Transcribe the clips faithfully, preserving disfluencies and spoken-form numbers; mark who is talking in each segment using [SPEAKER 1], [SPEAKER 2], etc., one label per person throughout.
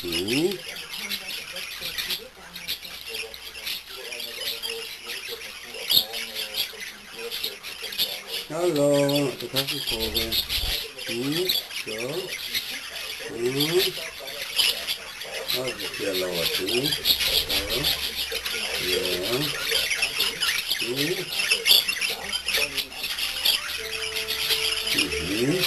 [SPEAKER 1] Mhm. Hallo, das hast du Vogel. Mhm. So. Mhm. Das ist sehr laut. Mhm. So. Ja. Mhm. Mhm.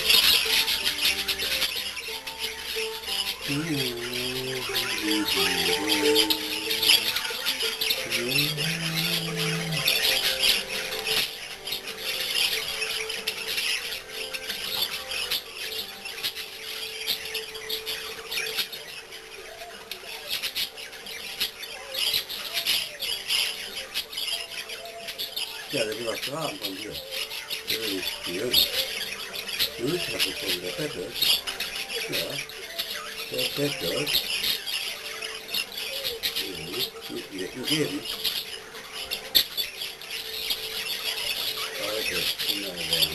[SPEAKER 1] Ja, das ist was dran von dir. Das ist nicht viel. Hm, das ist schon der Fette. Ja, der Fette. Mhm. Nicht lecken geben. Also, genau.